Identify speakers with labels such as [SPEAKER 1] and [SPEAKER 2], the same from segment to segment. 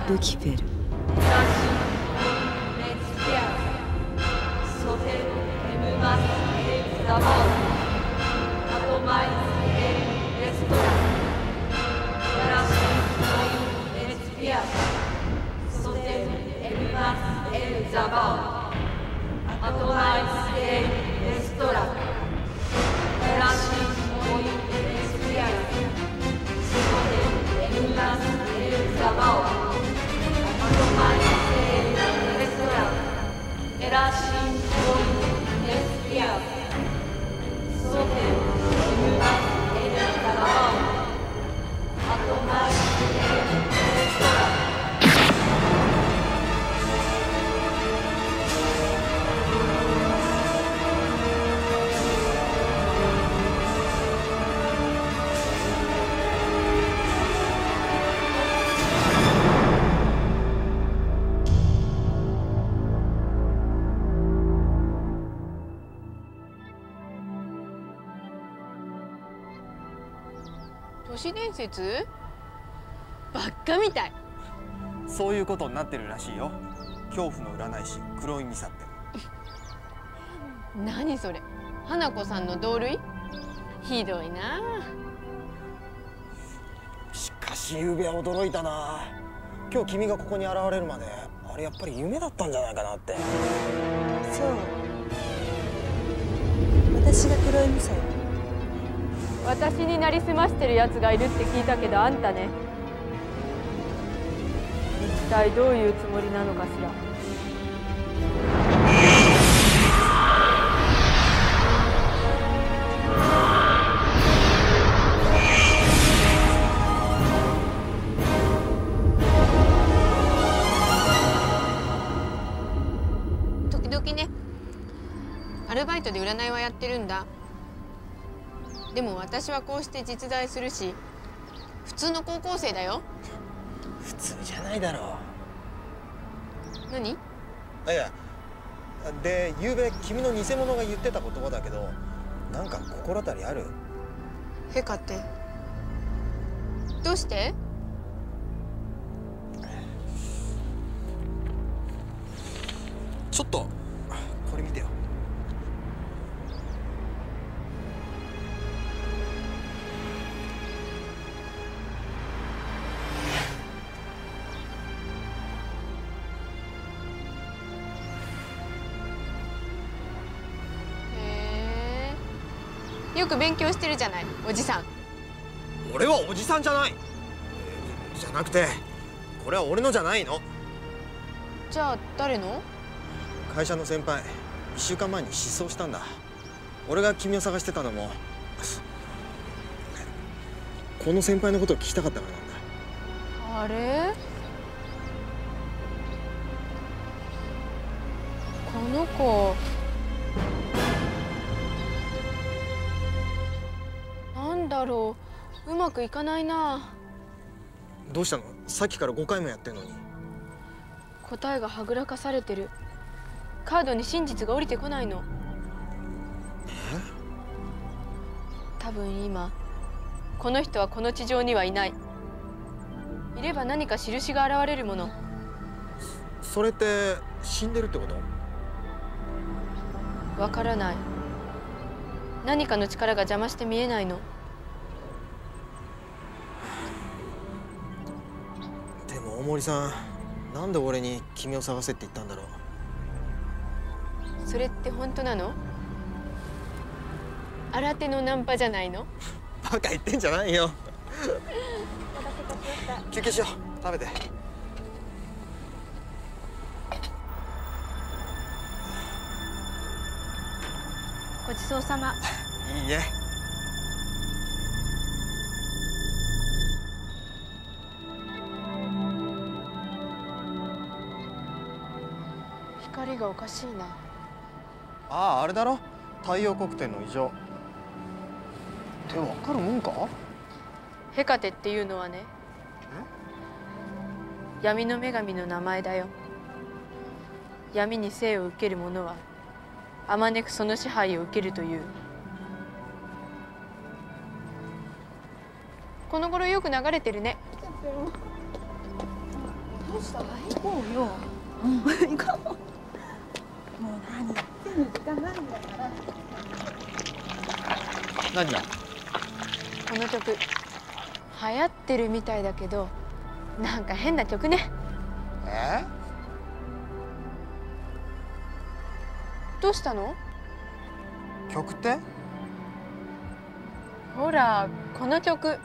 [SPEAKER 1] Lucifer.
[SPEAKER 2] 都市伝説？ばっかみたい。
[SPEAKER 3] そういうことになってるらしいよ。恐怖の占い師黒井美沙って。
[SPEAKER 2] 何それ、花子さんの同類？ひどいな。
[SPEAKER 3] しかし昨夜驚いたな。今日君がここに現れるまであれやっぱり夢だったんじゃないかなって。
[SPEAKER 1] そう、私が黒いミサよ。
[SPEAKER 2] 私になりすましてるやつがいるって聞いたけど、あんたね。一体どういうつもりなのかしら。時々ね、アルバイトで占いはやってるんだ。でも私はこうして実在するし、普通の高校生だよ。
[SPEAKER 3] 普通じゃないだろう。
[SPEAKER 2] 何？
[SPEAKER 3] いや、で昨べ君の偽物が言ってた言葉だけど、なんか心当たりある？
[SPEAKER 2] ヘカってどうして？
[SPEAKER 3] ちょっとこれ見てよ。
[SPEAKER 2] よく勉強してるじゃない、おじさん。
[SPEAKER 3] 俺はおじさんじゃない。じゃなくて、これは俺のじゃないの。
[SPEAKER 2] じゃあ誰の？
[SPEAKER 3] 会社の先輩、1週間前に失踪したんだ。俺が君を探してたのもこの先輩のことを聞きたかったからなんだ。
[SPEAKER 2] あれ？この子なんだろう、うまくいかないな。
[SPEAKER 3] どうしたの？さっきから5回もやってんのに。
[SPEAKER 2] 答えがはぐらかされてる。カードに真実が降りてこないの。多分今この人はこの地上にはいない。いれば何か印が現れるもの。
[SPEAKER 3] それって死んでるってこと？
[SPEAKER 2] わからない。何かの力が邪魔して見えないの。
[SPEAKER 3] でも大森さん、なんで俺に君を探せって言ったんだろう。
[SPEAKER 2] それって本当なの？新手のナンパじゃないの？
[SPEAKER 3] バカ言ってんじゃないよ。休憩しよう。食べて。
[SPEAKER 2] ごちそうさま。
[SPEAKER 3] いいえ。
[SPEAKER 2] 光がおかしいな。
[SPEAKER 3] ああ、あれだろ。太陽黒点の異常。ってわかるもんか？
[SPEAKER 2] ヘカテっていうのはね、闇の女神の名前だよ。闇に生を受ける者はあまねくその支配を受けるという。この頃よく流れてるね。
[SPEAKER 1] どうした？行こうよ。うん、行こう。もう何言ってんの、時間ないんだから。
[SPEAKER 3] 何だ？
[SPEAKER 2] この曲流行ってるみたいだけど、なんか変な曲ね。どうしたの？
[SPEAKER 3] 曲って？
[SPEAKER 2] ほらこの曲、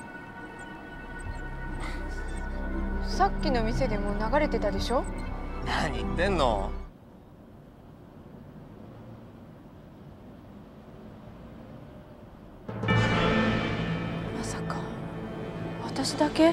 [SPEAKER 2] さっきの店でも流れてたでしょ。
[SPEAKER 3] 何言ってんの？
[SPEAKER 2] まさか私だけ？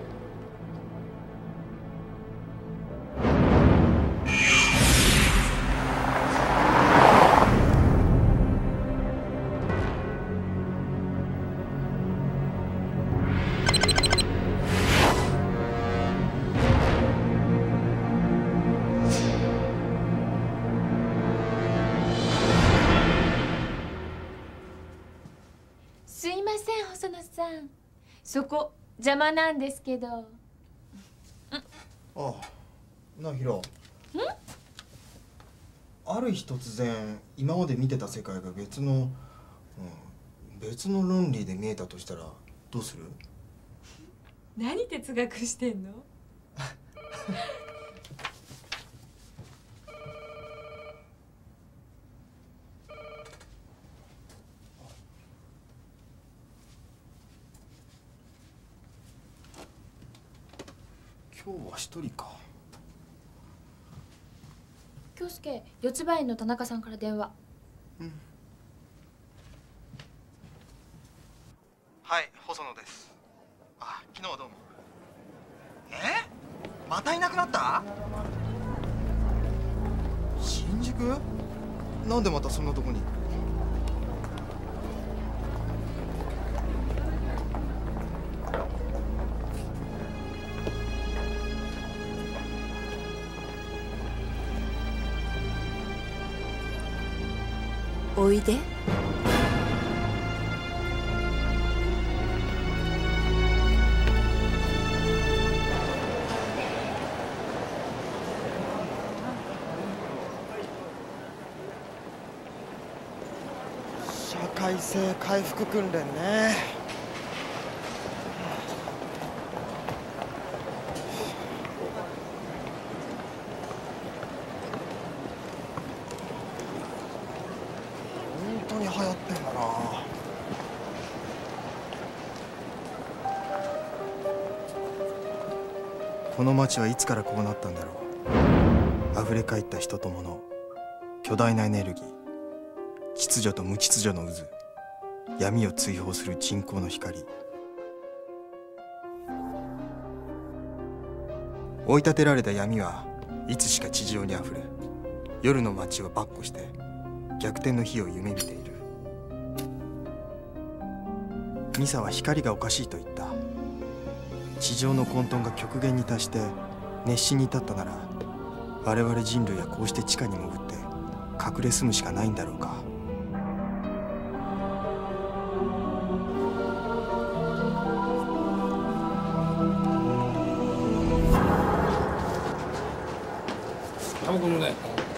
[SPEAKER 4] すいません、細野さん。そこ邪魔なんですけど。
[SPEAKER 3] ああ、なあヒロ。ある日突然今まで見てた世界が別の論理で見えたとしたらどうする？
[SPEAKER 4] 何哲学してんの？
[SPEAKER 3] 今日は一人か。
[SPEAKER 4] 京介、四つ葉園の田中さんから電話。
[SPEAKER 3] はい、細野です。あ、昨日はどうも。またいなくなった？新宿？なんでまたそんなとこに？
[SPEAKER 1] おいで。
[SPEAKER 3] 社会性回復訓練ね。本当に流行ってんだな。この街はいつからこうなったんだろう。溢れ返った人と物、巨大なエネルギー、秩序と無秩序の渦、闇を追放する人工の光。追い立てられた闇はいつしか地上にあふれ、夜の街を跋扈して逆転の日を夢見ている。ミサは光がおかしいと言った。地上の混沌が極限に達して熱死に至ったなら、我々人類はこうして地下に潜って隠れ住むしかないんだろうか。
[SPEAKER 5] タバコもね。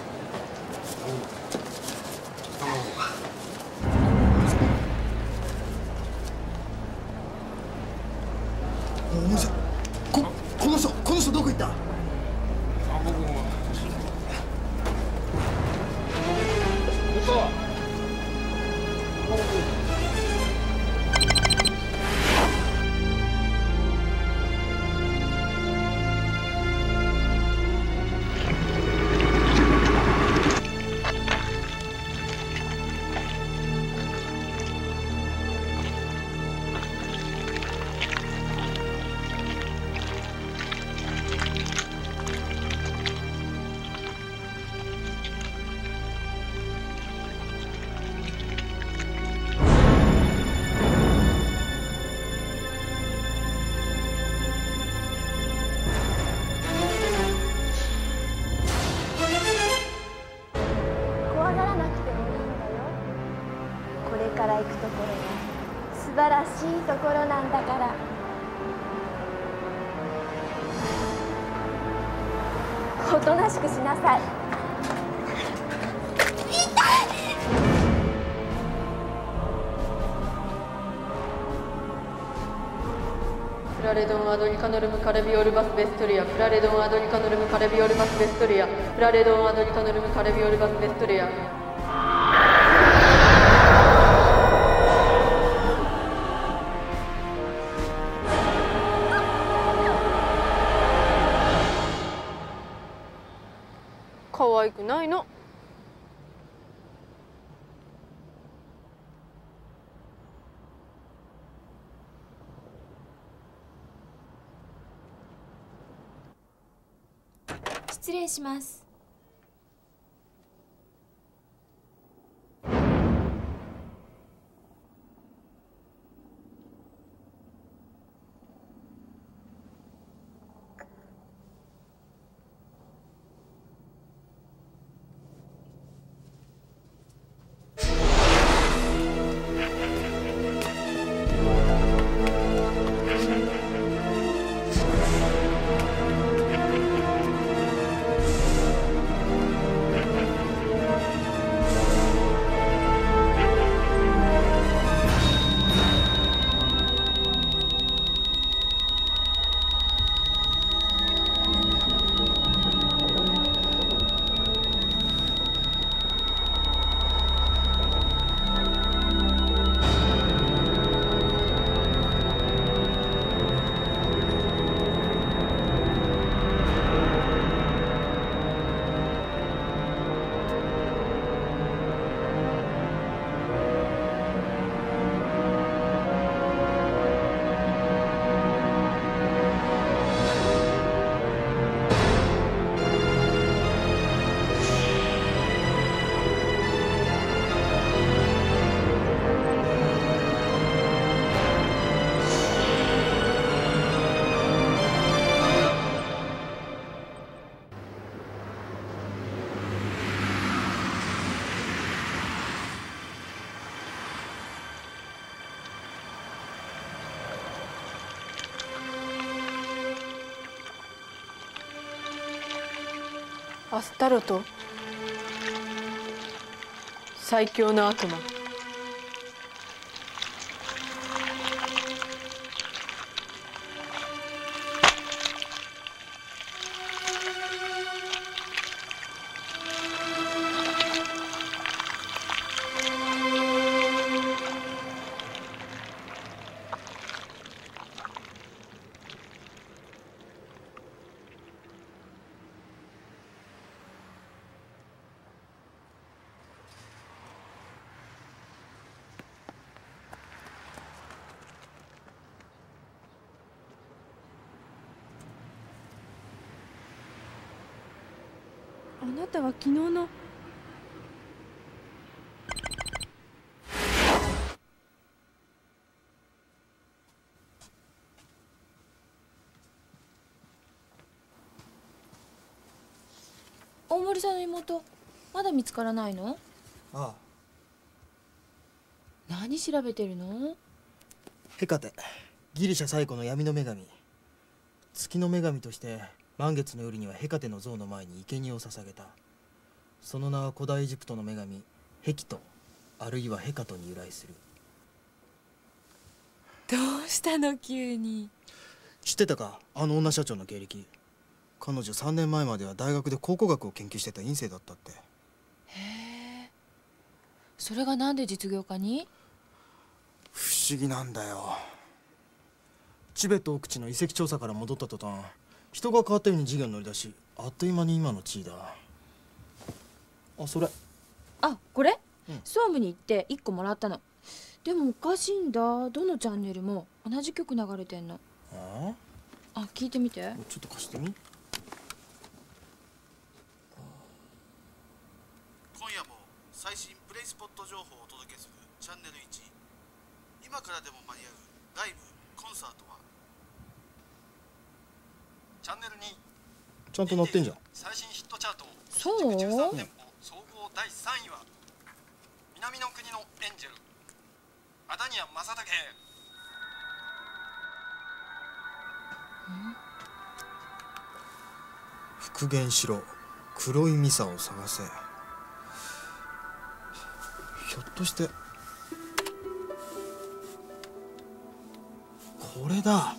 [SPEAKER 3] お兄さん、この人どこ行った？
[SPEAKER 5] タバコも。
[SPEAKER 6] 怖がらなくてもいいんだよ。これから行くところは素晴らしいところなんだから。 おとなしくしなさい。
[SPEAKER 7] プラレドンアドニカノルムカレビオルバスベストリア、プラレドンアドニカノルムカレビオルバスベストリア、プラレドンアドニカノルムカレビオルバスベストリア。
[SPEAKER 2] 可愛くないの。
[SPEAKER 4] 失礼します。
[SPEAKER 7] アスタロト、最強の悪魔。
[SPEAKER 1] あなたは昨日の。
[SPEAKER 4] 大森さんの妹まだ見つからないの？
[SPEAKER 3] ああ、
[SPEAKER 4] 何調べてるの？
[SPEAKER 3] ヘカテ、ギリシャ最古の闇の女神。月の女神として満月の夜にはヘカテの像の前に生贄を捧げた。その名は古代エジプトの女神ヘキト、あるいはヘカトに由来する。
[SPEAKER 4] どうしたの急に。
[SPEAKER 3] 知ってたか、あの女社長の経歴。彼女3年前までは大学で考古学を研究してた院生だったって。
[SPEAKER 4] へえ。それがなんで実業家に？
[SPEAKER 3] 不思議なんだよ。チベット奥地の遺跡調査から戻った途端、人が変わったように授業に乗り出し、あっという間に今の地位だ。あ、それ。
[SPEAKER 4] あ、これ、
[SPEAKER 3] うん、
[SPEAKER 4] 総務に行って1個もらったの。でもおかしいんだ、どのチャンネルも同じ曲流れてんの。あ、聞いてみて。
[SPEAKER 3] ちょっと貸してみ。
[SPEAKER 8] 今夜も最新プレイスポット情報をお届けするチャンネル1。今からでも間に合うライブコンサートはチャンネル2。
[SPEAKER 3] ちゃんと載ってんじゃん。
[SPEAKER 8] 最新ヒットチャート
[SPEAKER 4] そう？
[SPEAKER 8] 13店舗総合第3位は南の国のエンジェルアダニア正武。
[SPEAKER 3] 復元しろ、黒いミサを探せ。ひょっとしてこれだ。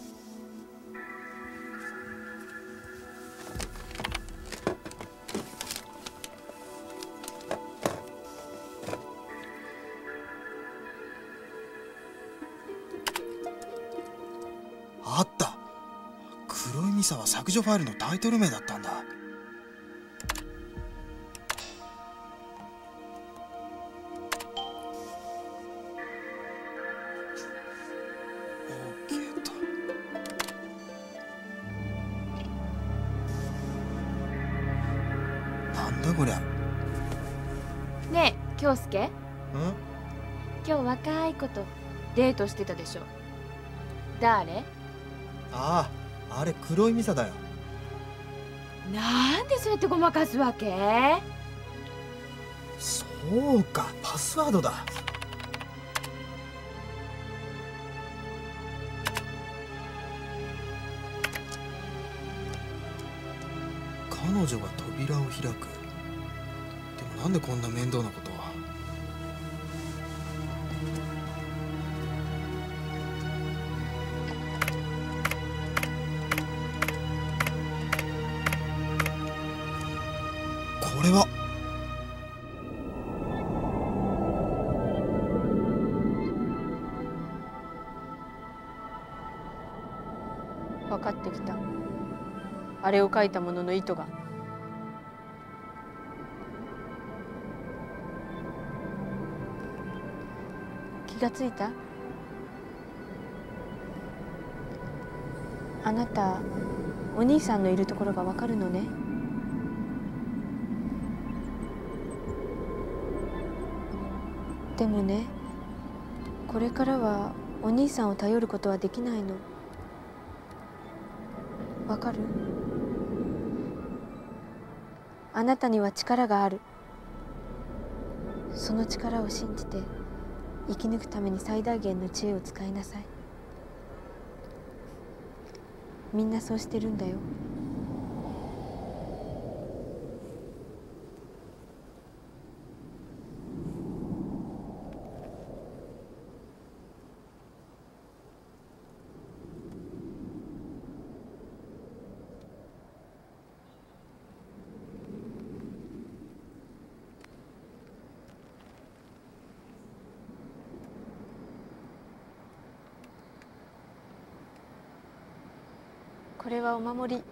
[SPEAKER 3] あった。黒いミサは削除ファイルのタイトル名だったんだ。OK と。なんだこりゃ。
[SPEAKER 4] ねえ京介、
[SPEAKER 3] ん？
[SPEAKER 4] 今日若い子とデートしてたでしょ。誰？
[SPEAKER 3] ああ、あれ黒いミサだよ。
[SPEAKER 4] なんでそうやってごまかすわけ？
[SPEAKER 3] そうか、パスワードだ。彼女が扉を開く。でもなんでこんな面倒なことを。これは
[SPEAKER 7] 分かってきた。あれを書いた者の意図が。気がついた？あなたお兄さんのいるところが分かるのね。でもね、これからはお兄さんを頼ることはできないの。わかる？あなたには力がある。その力を信じて生き抜くために最大限の知恵を使いなさい。みんなそうしてるんだよ。これはお守り。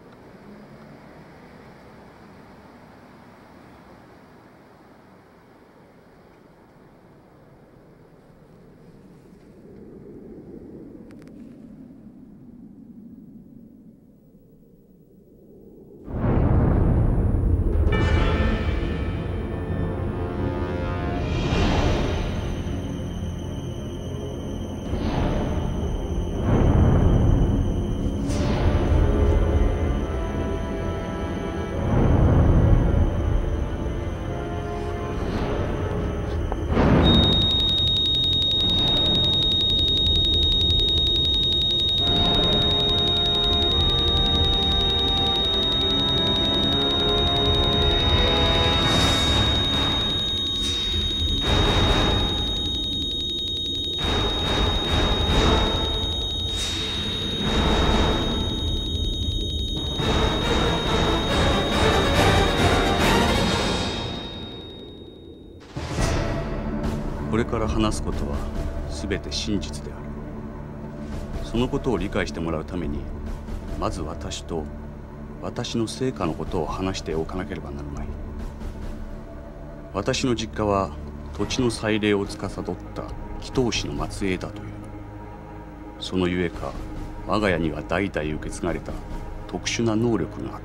[SPEAKER 9] これから話すことは全て真実である。そのことを理解してもらうために、まず私と私の成果のことを話しておかなければなるまい。私の実家は土地の祭礼を司った祈祷師の末裔だという。そのゆえか我が家には代々受け継がれた特殊な能力があった。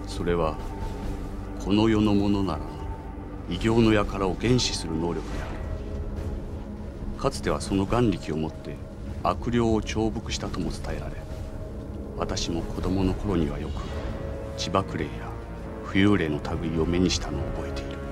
[SPEAKER 9] それはこの世のものなら異形の輩を原始する能力である。かつてはその眼力をもって悪霊を懲伏したとも伝えられ、私も子供の頃にはよく地縛霊や浮遊霊の類を目にしたのを覚えている。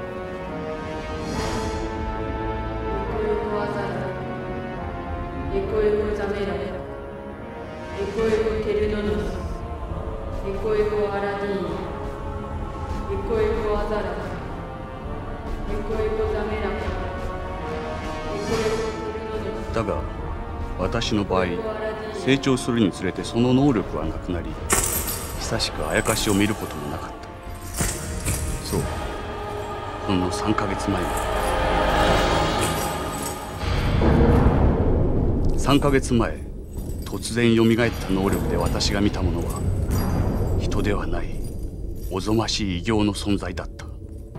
[SPEAKER 7] 欲を食わざる。行コエコザメラ、エコエコテルノノス、エコエコアラディーナ、エコエコアザラカ、エコエコザメラカ、エコエコテルノノス。
[SPEAKER 9] だが私の場合、成長するにつれてその能力はなくなり、久しくあやかしを見ることもなかった。そう、ほんの3ヶ月前まで。3ヶ月前、突然よみがえった能力で私が見たものは人ではない、おぞましい異形の存在だった。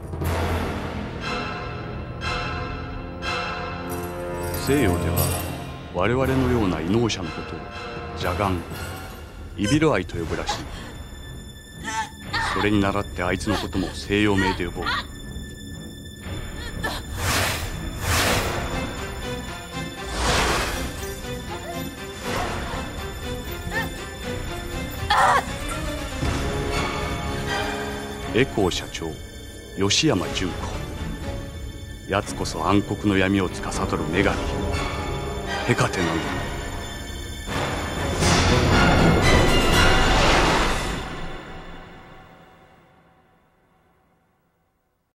[SPEAKER 9] 西洋では我々のような異能者のことを邪眼、イビルアイと呼ぶらしい。それに倣ってあいつのことも西洋名で呼ぼう。エコー社長、吉山純子。奴こそ暗黒の闇を司る女神、ヘカテなのだ。